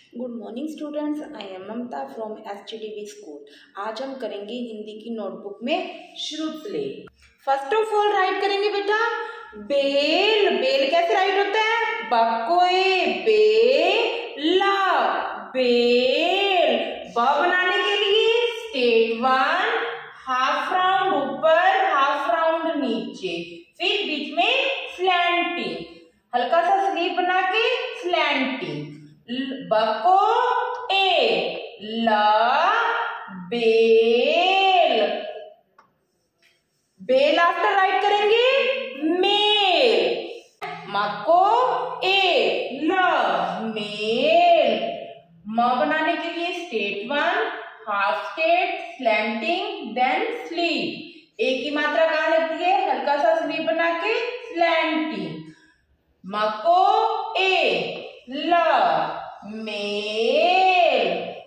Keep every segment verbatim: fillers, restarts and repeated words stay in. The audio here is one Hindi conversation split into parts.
Good morning students, I am Mamta from S T D B school. आज हम करेंगे हिंदी की नोटबुक में श्रुतले। फर्स्ट ऑफ ऑल राइट करेंगे बेटा बेल। बेल कैसे राइट होता है? बकोए बेला बेल। ब बनाने के लिए स्टेट वन हाफ राउंड ऊपर हाफ राउंड नीचे, फिर बीच में स्लैंटिंग, हल्का सा स्लीप बना के स्लैंटिंग। बको ए ला बेल। बेल आफ्टर राइट करेंगे मेल। मको ए ला मेल। म बनाने के लिए straight one half straight slanting then sleep. ए की मात्रा कहां लगती है? हल्का सा स्लीप बना के स्लैंटिंग। मको ए ला मेल।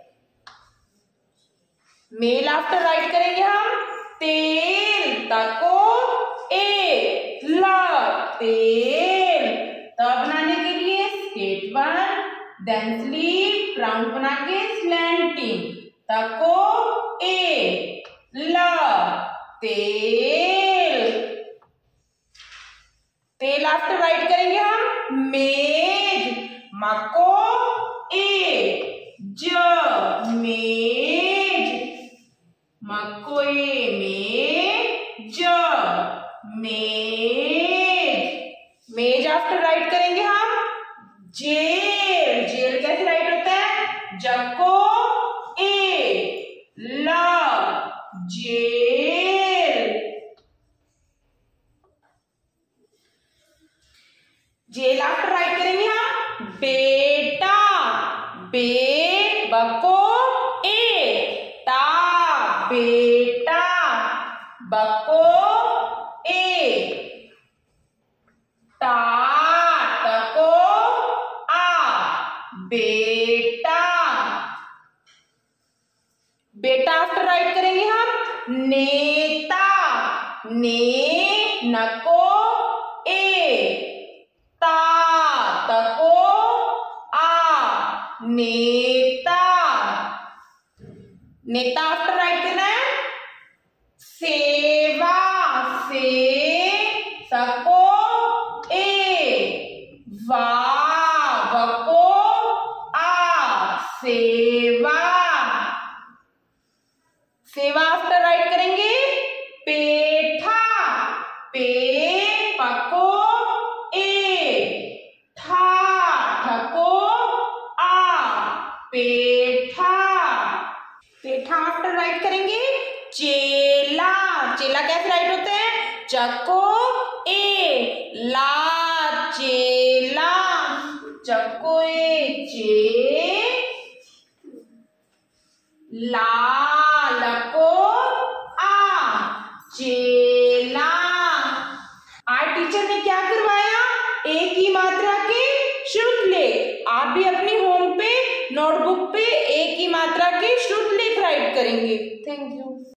मेल आफ्टर राइट करेंगे हम तेल। तको ए ला तेल। त बनाने के लिए straight one then sleep round बना के स्लैंटिंग। तको ए ला तेल। तेल आफ्टर राइट करेंगे हम मेज। मको ए ज मेज। मको ए में ज मेज। मेज आफ्टर राइट करेंगे हम जेल। जेल कैसे राइट होता है? जको ए ला जेल। जेल आफ्टर राइट करेंगे हम बेटा। बे बको ए टा बेटा। बको ए टा तको आ बेटा। बेटा आफ्टर राइट करेंगे हम नेता। ने नको ए ता तको आ नेता। नेता आफ्टर राइट करना है सेवा। से सको ए वा वको आ सेवा। सेवा आफ्टर राइट करेंगे पेठा। पे पको ए ठा ठको आ पेठा। पेठा आफ्टर राइट करेंगे चेला। चेला कैसे राइट होते हैं? चको ए ला चेला। चको ए चे ला लको आ चेला। आज टीचर ने क्या करवाया? ए की मात्रा के श्रुतलेख। आप भी अपनी होम पे नोटबुक पे ए की मात्रा के श्रुतलेख राइट करेंगे। Thank you.